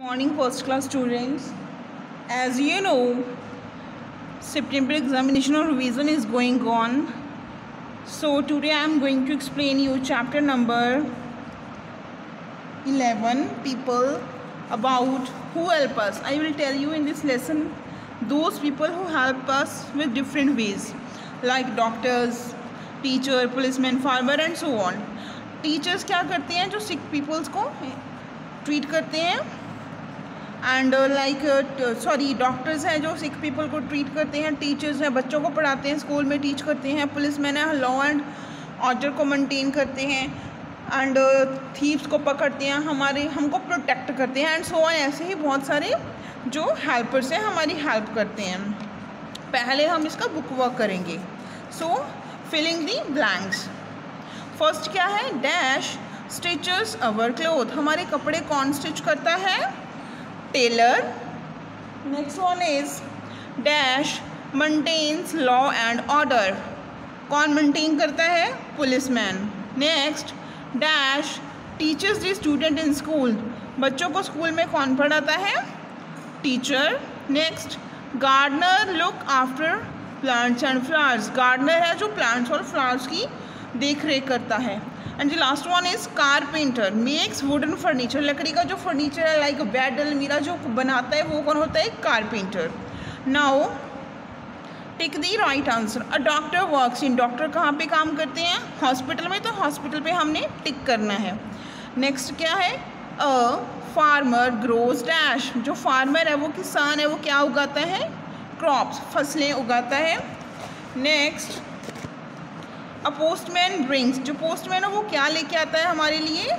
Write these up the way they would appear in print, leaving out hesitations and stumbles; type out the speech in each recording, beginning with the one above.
Morning first class students. As you know, September examination or revision is going on. So today I am going to explain you chapter number 11, people, about who help us. I will tell you in this lesson those people who help us with different ways, like doctors, teacher, policeman, farmer and so on. Teachers क्या करते हैं? जो सिक peoples को treat करते हैं, and doctors हैं जो सिक people को ट्रीट करते हैं, टीचर्स हैं बच्चों को पढ़ाते हैं, स्कूल में टीच करते हैं, पुलिसमैन है लॉ एंड ऑर्डर को मेंटेन करते हैं, एंड थीव्स को पकड़ते हैं, हमको प्रोटेक्ट करते हैं, एंड सो ऑन. ऐसे ही बहुत सारे जो हेल्पर्स हैं हमारी हेल्प करते हैं. पहले हम इसका बुक वर्क करेंगे. So filling the blanks. First क्या है? Dash stitches our cloth. हमारे कपड़े कौन स्टिच करता है? Tailor. Next one is dash maintains law and order. कौन मेंटेन करता है? Policeman. Next dash teachers the student in school. बच्चों को स्कूल में कौन पढ़ाता है? Teacher. Next gardener look after plants and flowers. Gardener है जो प्लांट्स और फ्लावर्स की देख रेख करता है. And the last one is carpenter makes wooden furniture. लकड़ी का जो फर्नीचर है लाइक बेड अलमीरा जो बनाता है वो कौन होता है? Carpenter. Now tick the right answer. A doctor works in. Doctor कहाँ पे काम करते हैं? हॉस्पिटल में. तो हॉस्पिटल पे हमने टिक करना है. नेक्स्ट क्या है? A farmer grows dash. जो फार्मर है वो किसान है, वो क्या उगाता है? क्रॉप्स, फसलें उगाता है. Next a postman brings. जो पोस्टमैन है वो क्या लेके आता है हमारे लिए?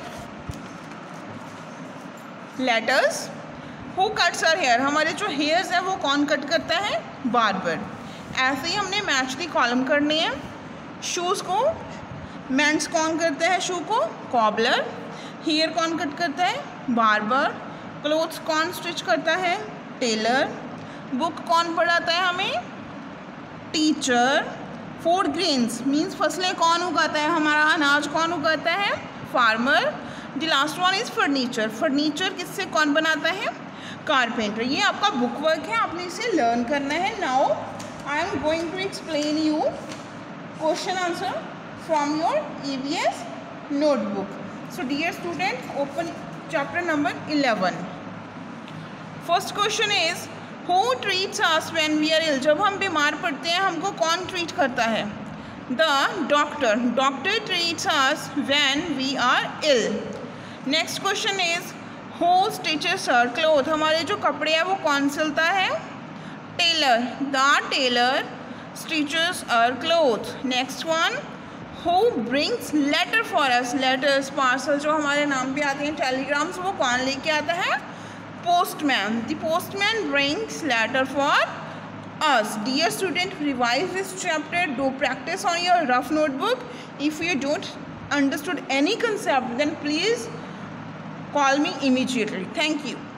Letters. Who cuts our hair. हमारे जो हेयर्स है वो कौन कट करता है? बार्बर. ऐसे ही हमने मैच दी कॉलम करनी है. शूज़ को मेंस कौन करता है? शू को? कॉबलर. हेयर कौन कट करता है? बार्बर. क्लोथ्स कौन स्टिच करता है? टेलर. बुक कौन पढ़ाता है हमें? टीचर. फूड ग्रेन्स मीन्स फसलें कौन उगाता है? हमारा अनाज कौन उगाता है? Farmer. The last one is furniture. Furniture किससे कौन बनाता है? कारपेंटर. ये आपका बुक वर्क है, आपने इसे लर्न करना है. Now I am going to explain you question answer from your EVS notebook. So dear student, open chapter number 11. First question is who treats us when we are ill. जब हम बीमार पड़ते हैं हमको कौन ट्रीट करता है? The doctor. Doctor treats us when we are ill. Next question is who stitches our cloth. हमारे जो कपड़े हैं वो कौन सिलता है? Tailor. The tailor stitches our cloth. Next one who brings letter for us. Letters, parcel जो हमारे नाम पे आते हैं, टेलीग्राम्स, वो कौन लेके आता है? Postman. The postman brings letter for us. Dear student, revise this chapter. Do practice on your rough notebook. If you don't understood any concept, then please call me immediately. Thank you.